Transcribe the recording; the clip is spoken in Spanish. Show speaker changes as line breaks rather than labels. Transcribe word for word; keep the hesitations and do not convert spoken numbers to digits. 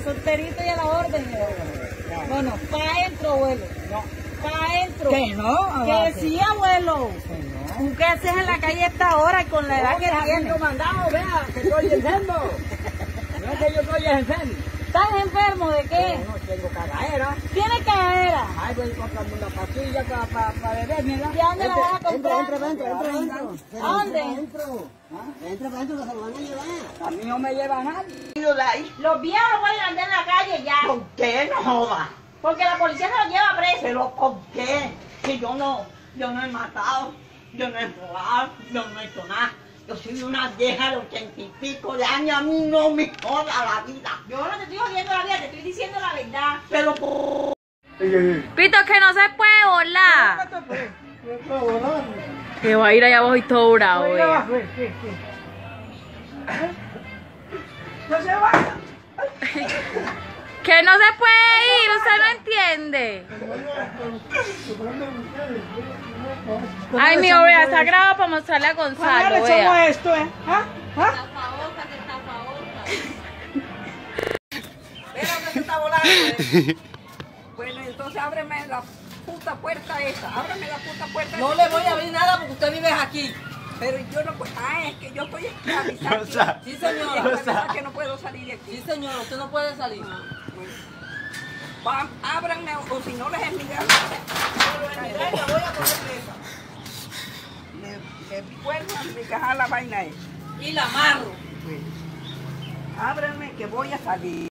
solterito y a la orden. Bueno, para adentro, abuelo. No. Para adentro.
¿Qué no?
Que sí, abuelo. ¿Tú qué haces en la calle a esta hora y con la edad que tienes?
Mandado, vea, que estoy enfermo. No es que yo estoy enfermo.
¿Estás enfermo de qué?
No, no tengo cagadera.
¿Tienes cagadera?
Ay, voy a comprarme una pastilla para pa, pa bebérmela.
¿Y a dónde la vas a comprar?
Entra, entra, entra, entra, entra.
¿A dónde?
Entra, entra, entra, que se lo van a llevar.
A mí no me lleva nadie.
Los viejos pueden andar en la calle ya.
¿Por qué no joda?
Porque la policía se los lleva preso.
¿Pero por qué? Si yo no, yo no he matado, yo no he robado, yo no he hecho nada. Yo soy una vieja de ochenta y pico de años, a mí no me joda la vida.
Yo no te estoy jodiendo la vida, te estoy diciendo la verdad.
Pero por...
Pito, que no se puede volar. Que va a ir allá abajo y todo bravo. eh.
No se vaya.
Que no se puede ir, usted no entiende. Ay, mi vea, está grabado para mostrarle a Gonzalo, vea.
esto, eh? ¿Ah? ¿Ah? Mira que se está volando. eh. Bueno, entonces ábreme la puta puerta esa. Ábreme la puta puerta
No
esa.
le voy a abrir nada porque usted vive aquí.
Pero yo no puedo. Ah, es que yo estoy esclavizada. aquí.
Sí, señora.
Es verdad que no puedo salir de aquí.
Sí, señora, usted no puede salir.
Va, ábranme o si no les envidian.
Yo voy a poner presa.
Me, me cuelgan de cajar la vaina esa.
Y la amarro.
Ábranme que voy a salir.